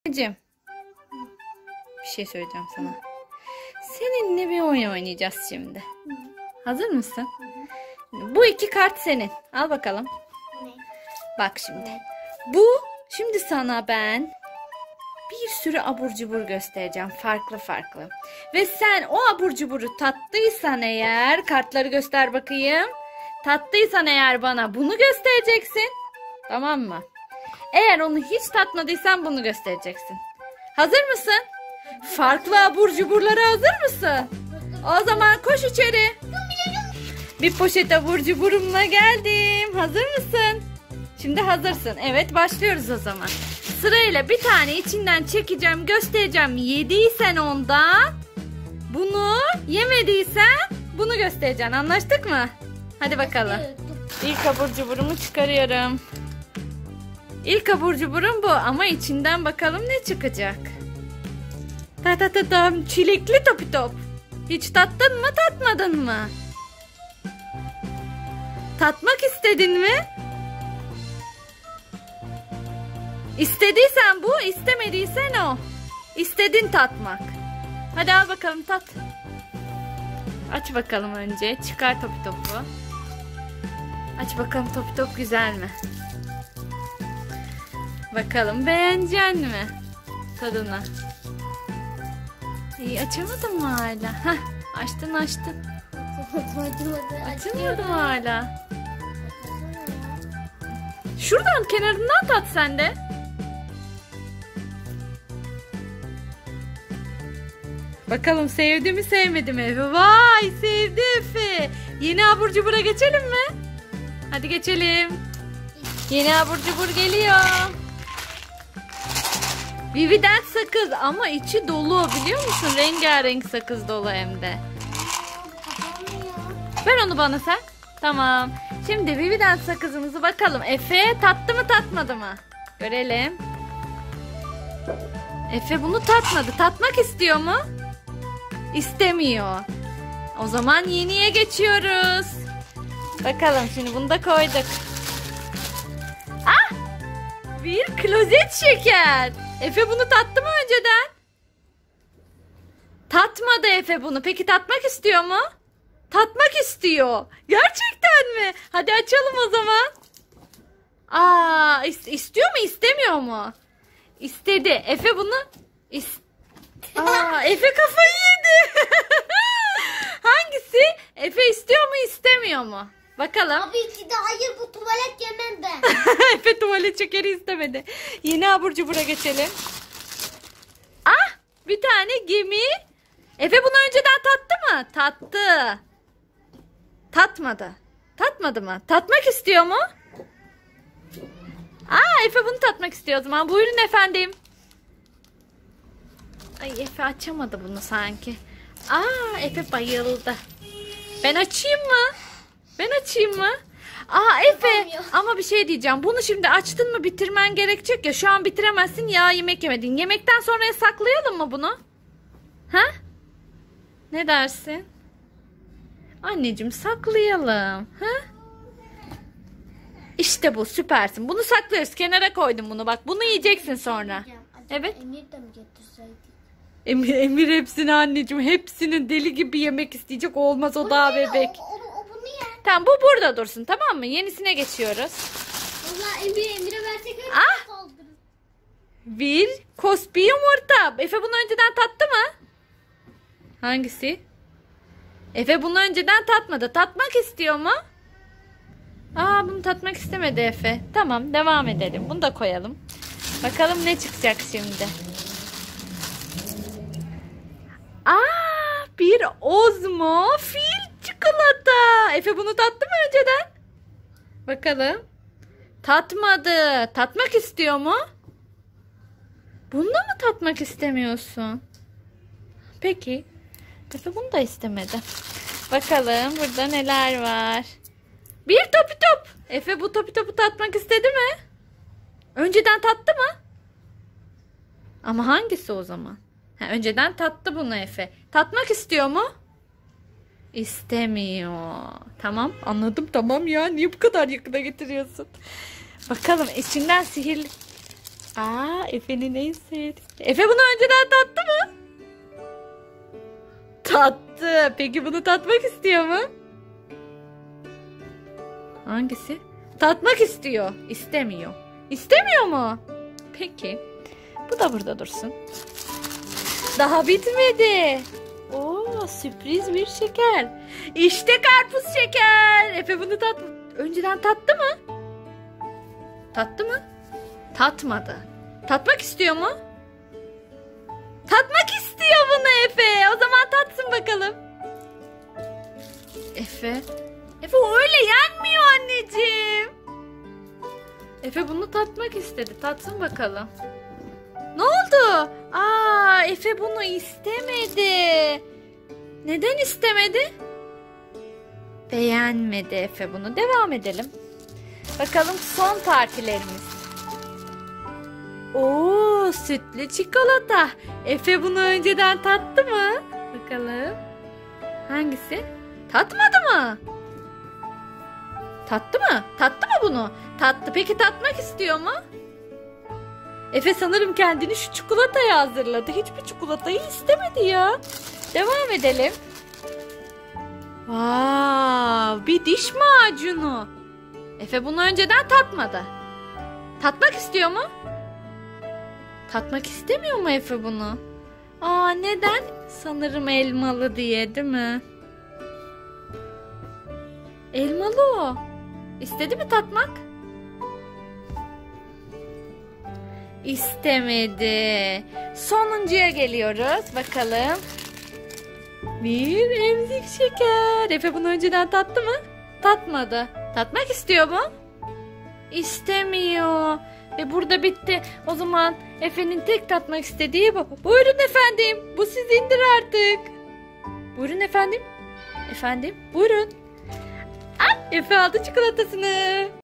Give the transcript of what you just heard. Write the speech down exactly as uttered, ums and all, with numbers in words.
Cem, bir şey söyleyeceğim sana. Seninle bir oyun oynayacağız şimdi. Hazır mısın? Bu iki kart senin. Al bakalım. Bak şimdi. Bu şimdi sana ben bir sürü abur cubur göstereceğim. Farklı farklı. Ve sen o abur cuburu tattıysan eğer, kartları göster bakayım. Tattıysan eğer bana bunu göstereceksin. Tamam mı? Eğer onu hiç tatmadıysan bunu göstereceksin. Hazır mısın? Farklı abur cuburlara hazır mısın? O zaman koş içeri. Bir poşet abur cuburumla geldim. Hazır mısın? Şimdi hazırsın. Evet, başlıyoruz o zaman. Sırayla bir tane içinden çekeceğim, göstereceğim. Yediysen ondan, bunu yemediysen bunu göstereceksin. Anlaştık mı? Hadi bakalım. İlk abur cuburumu çıkarıyorum. İlk abur cuburum bu ama içinden bakalım ne çıkacak. Ta ta ta tam çilekli topi top. Hiç tattın mı, tatmadın mı? Tatmak istedin mi? İstediysen bu, istemediysen o. İstedin tatmak. Hadi al bakalım, tat. Aç bakalım önce. Çıkar topi topu. Aç bakalım, topi top güzel mi? Bakalım beğenecek mi tadını? İyi, açamadım mı hala? Heh, açtın açtın. Açılmadı mı hala? Şuradan kenarından tat sen de. Bakalım sevdi mi sevmedi mi Efe? Vay, sevdi Efe. Yeni abur cubura geçelim mi? Hadi geçelim. Yeni abur cubur geliyor. Vivi'den sakız ama içi dolu, biliyor musun? Rengarenk sakız dolu hem de. Ver onu bana sen. Tamam. Şimdi Vivi'den sakızımızı bakalım. Efe tattı mı tatmadı mı? Görelim. Efe bunu tatmadı. Tatmak istiyor mu? İstemiyor. O zaman yeniye geçiyoruz. Bakalım, şimdi bunu da koyduk. Ah! Bir klozet şeker. Efe bunu tattı mı önceden? Tatmadı Efe bunu. Peki tatmak istiyor mu? Tatmak istiyor. Gerçekten mi? Hadi açalım o zaman. Aa, is istiyor mu, istemiyor mu? İstedi. Efe bunu is Aa, Efe kafayı yedi. Hangisi? Efe istiyor mu, istemiyor mu? Bakalım. Tabii ki de hayır, bu tuvalet yemem ben. Efe tuvalet şekeri istemedi. Yeni abur cubura geçelim. Ah, bir tane gemi. Efe bunu önceden tattı mı? Tattı. Tatmadı. Tatmadı mı? Tatmak istiyor mu? Aa, Efe bunu tatmak istiyor o zaman. Buyurun efendim. Ay, Efe açamadı bunu sanki. Aa, Efe bayıldı. Ben açayım mı? Ben açayım mı? Aa Efe, ama bir şey diyeceğim. Bunu şimdi açtın mı bitirmen gerekecek ya. Şu an bitiremezsin ya, yemek yemedin. Yemekten sonraya saklayalım mı bunu? Ha? Ne dersin? Anneciğim, saklayalım. Ha? İşte bu, süpersin. Bunu saklıyoruz. Kenara koydum bunu. Bak, bunu yiyeceksin sonra. Evet. Emir de mi getirseydik? Emir, Emir hepsini anneciğim. Hepsini deli gibi yemek isteyecek. Olmaz, o daha bebek. O, o, o bunu yer. Tamam, bu burada dursun, tamam mı? Yenisine geçiyoruz. Valla Emir, Emir'e versek öyle Ah! saldırır. Bir kospi yumurta. Efe bunu önceden tattı mı? Hangisi? Efe bunu önceden tatmadı. Tatmak istiyor mu? Aa, bunu tatmak istemedi Efe. Tamam, devam edelim. Bunu da koyalım. Bakalım ne çıkacak şimdi. Aa, bir Ozmo fil çikolata. Efe bunu tattı mı önceden? Bakalım. Tatmadı. Tatmak istiyor mu? Bunu da mı tatmak istemiyorsun? Peki. Efe bunu da istemedi. Bakalım burada neler var. Bir topi top. Efe bu topi topu tatmak istedi mi? Önceden tattı mı? Ama hangisi o zaman? Ha, önceden tattı bunu Efe. Tatmak istiyor mu? İstemiyor. Tamam, anladım, tamam ya. Niye bu kadar yakına getiriyorsun? Bakalım içinden sihirli... Aa, Efe'nin en sevdiği. Efe bunu önceden tattı mı? Tattı. Peki bunu tatmak istiyor mu? Hangisi? Tatmak istiyor. İstemiyor. İstemiyor mu? Peki. Bu da burada dursun. Daha bitmedi. Oo, sürpriz bir şeker. İşte karpuz şeker. Efe bunu tat önceden tattı mı? Tattı mı? Tatmadı. Tatmak istiyor mu? Tatmak istiyor bunu Efe. O zaman tatsın bakalım. Efe. Efe o öyle yenmiyor anneciğim. Efe bunu tatmak istedi. Tatsın bakalım. Ne oldu? Aa, Efe bunu istemedi. Neden istemedi? Beğenmedi Efe bunu. Devam edelim. Bakalım son partilerimiz. Oo, sütlü çikolata. Efe bunu önceden tattı mı? Bakalım. Hangisi? Tatmadı mı? Tattı mı? Tattı mı bunu? Tattı. Peki tatmak istiyor mu? Efe sanırım kendini şu çikolataya hazırladı. Hiçbir çikolatayı istemedi ya. Devam edelim. Wow, bir diş macunu. Efe bunu önceden tatmadı. Tatmak istiyor mu? Tatmak istemiyor mu Efe bunu? Aa, neden? Sanırım elmalı diye, değil mi? Elmalı o. İstedi mi tatmak? İstemedi. Sonuncuya geliyoruz. Bakalım. Bir emzik şeker. Efe bunu önceden tattı mı? Tatmadı. Tatmak istiyor mu? İstemiyor. Ve burada bitti. O zaman Efe'nin tek tatmak istediği bu. Buyurun efendim. Bu sizindir artık. Buyurun efendim. Efendim buyurun. Ah, Efe aldı çikolatasını.